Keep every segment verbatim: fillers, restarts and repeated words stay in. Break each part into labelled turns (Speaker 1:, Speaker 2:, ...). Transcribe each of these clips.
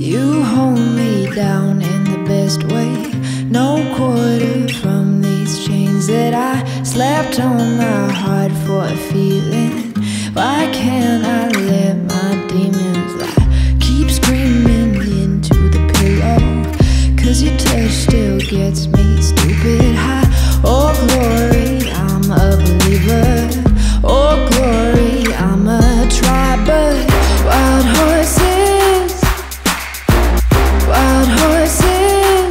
Speaker 1: You hold me down in the best way. No quarter from these chains that I slapped on my heart for a feeling. Why can't I let my demons lie? Keep screaming into the pillow, 'cause your touch still gets me stupid high. Oh glory, I'm a believer. Oh glory, I'm a try, but wild horses, wild horses,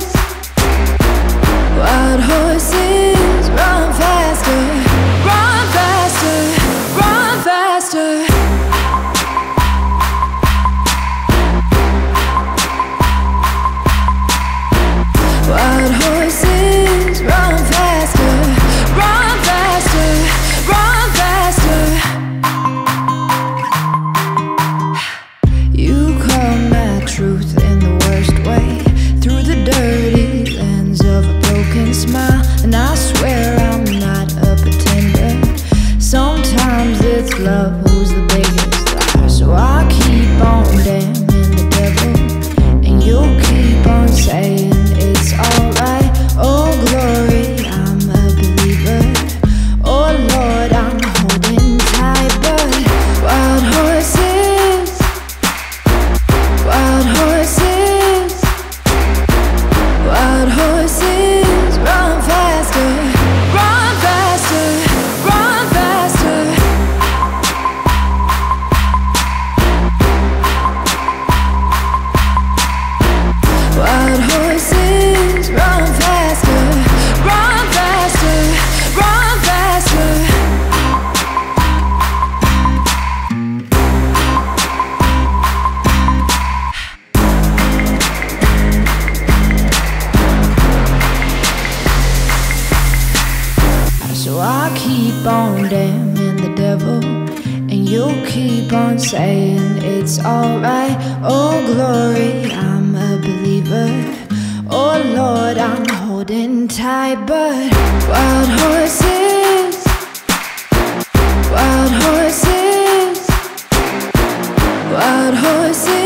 Speaker 1: wild horses, run faster, run faster, run faster. Wild horses, run faster, run faster, run faster. You call my truth in the worst way, through the dirty lens of a broken smile. And I swear I'm not a pretender. Sometimes it's love who's the biggest liar. So I keep on damning the devil, and you'll keep on saying it's alright. Oh glory, I'm a believer. Oh Lord, I'm holding tight, but wild horses, wild horses, wild horses, run faster, run faster, run faster. Wild horses, run faster, run faster, run faster. So I keep on damning the devil, and you'll keep on saying it's alright. Oh glory, I'm a believer. Oh Lord, I'm holding tight, but wild horses, wild horses, wild horses.